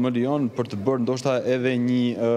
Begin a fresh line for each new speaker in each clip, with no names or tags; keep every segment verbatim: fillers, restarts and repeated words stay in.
më lijon për të bërë ndoshta edhe një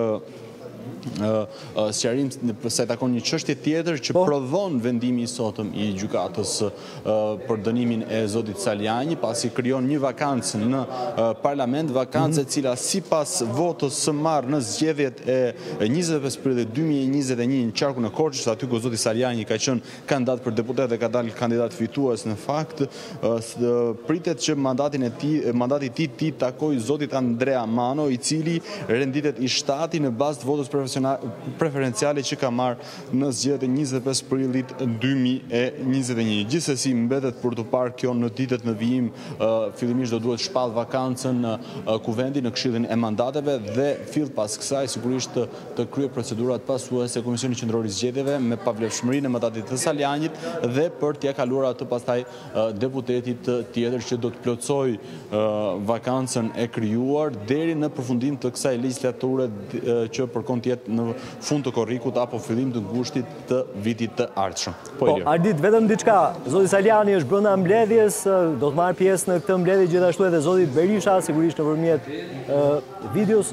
sqarim sa i takon një çështje tjetër që prodhon vendimi i sotëm i gjykatës për dënimin e zotit Saliani, pasi krijon një vakancë në parlament, vakancë e cila sipas votës së marrë në zgjedhjet e njëzet e pesë prillit dy mijë e njëzet e një në qarkun e Korçës, aty ku zoti Saliani ka qenë kandidat për deputet dhe ka dalë kandidat fitues në fakt, pritet që mandatin e tij, mandati i tij ti takoj zotit Andrea Mano, i cili renditet i shtati në bazë të votës preferenciale që ka marrë në zgjedhjet e njëzet e pesë prillit dy mijë e njëzet e një. Gjithsesi mbetet për të parë kjo në ditët në vijim, fillimisht do duhet shpall vakancën kuvendi në Këshillin e Mandateve dhe fill pas kësaj sigurisht të, të kryej procedurat pasuese Komisioni Qendror i Zgjedhjeve me pavlefshmërinë e mandatit të Salianit dhe për t'ia kaluar atë pastaj deputetit tjetër që do të plotësoj vakancën e krijuar deri në përfundim të kësaj legjislature që përkon të jetë në fund të korrikut apo fillim të ngushtit të vitit të ardhshëm.
Po, Ardit, vetëm diçka, zoti Saliani është brenda mbledhjes, do të marrë pjesë në këtë mbledhje gjithashtu edhe zoti Berisha, sigurisht nëpërmjet videos.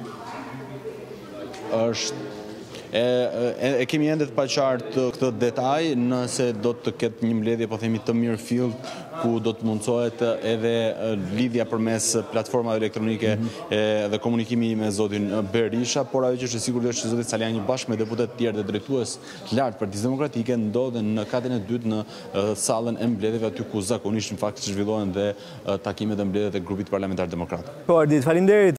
Është E, e, e kemi ende të paqartë këtë detaj, nëse do të ketë një mbledhje, po themi të mirë fillt, ku do të mundsohet edhe lidhja përmes platformave elektronike mm -hmm. e, dhe komunikimi me zotin Berisha, por ajo që është sigurt është që zoti Saliani bashkë me deputet të tjerë dhe drejtues të lartë Partisë Demokratike ndodhen në katën e dytë në uh, sallën e mbledhjeve, aty ku zakonisht në fakt zhvillohen dhe uh, takimet e mbledhjeve të grupit parlamentar demokrat.
Po, Ardit, faleminderit.